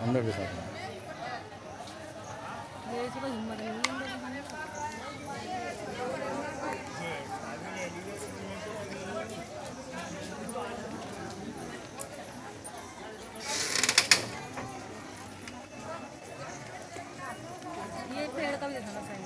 अंदर दिखा दो। मेरे से कोई हिम्मत नहीं है अंदर दिखाने की। ये पेड़ का भी दिखाना चाहिए।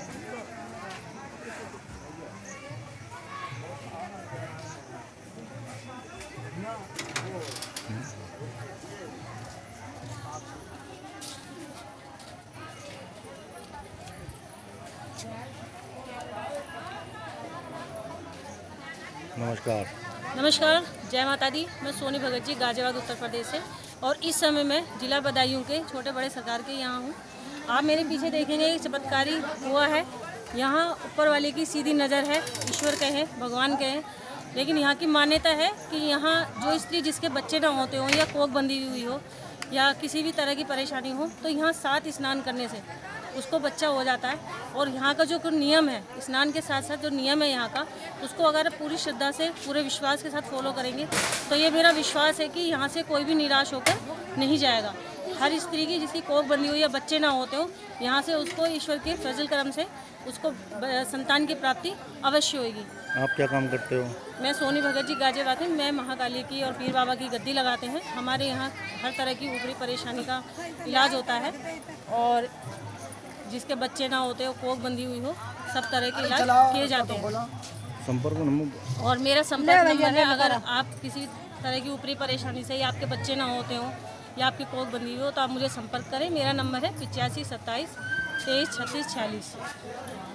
नमस्कार। नमस्कार, जय माता दी। मैं सोनी भगत जी, गाजियाबाद उत्तर प्रदेश से, और इस समय मैं जिला बदायूं के छोटे बड़े सरकार के यहाँ हूँ। आप मेरे पीछे देखेंगे एक चमत्कारी हुआ है। यहाँ ऊपर वाले की सीधी नज़र है, ईश्वर कहें, भगवान कहें, लेकिन यहाँ की मान्यता है कि यहाँ जो स्त्री जिसके बच्चे ना होते हों या कोख बंधी हुई हो या किसी भी तरह की परेशानी हो, तो यहाँ 7 स्नान करने से उसको बच्चा हो जाता है। और यहाँ का जो नियम है, स्नान के साथ साथ जो नियम है यहाँ का, उसको अगर पूरी श्रद्धा से पूरे विश्वास के साथ फॉलो करेंगे तो ये मेरा विश्वास है कि यहाँ से कोई भी निराश होकर नहीं जाएगा। हर स्त्री की जिसकी कोख बंधी हुई या बच्चे ना होते हो, यहाँ से उसको ईश्वर के फजल करम से उसको संतान की प्राप्ति अवश्य होगी। आप क्या काम करते हो? मैं सोनी भगत जी, गाजियाबाद में। मैं महाकाली की और पीर बाबा की गद्दी लगाते हैं। हमारे यहाँ हर तरह की ऊपरी परेशानी का इलाज होता है, और जिसके बच्चे ना होते हो, कोख बंधी हुई हो, सब तरह के इलाज किए जाते हैं। संपर्क नंबर? और मेरा संपर्क नंबर है, अगर आप किसी तरह की ऊपरी परेशानी से या आपके बच्चे ना होते हो या आपकी कोख बंधी हुई हो तो आप मुझे संपर्क करें। मेरा नंबर है 85 27 23 36 46।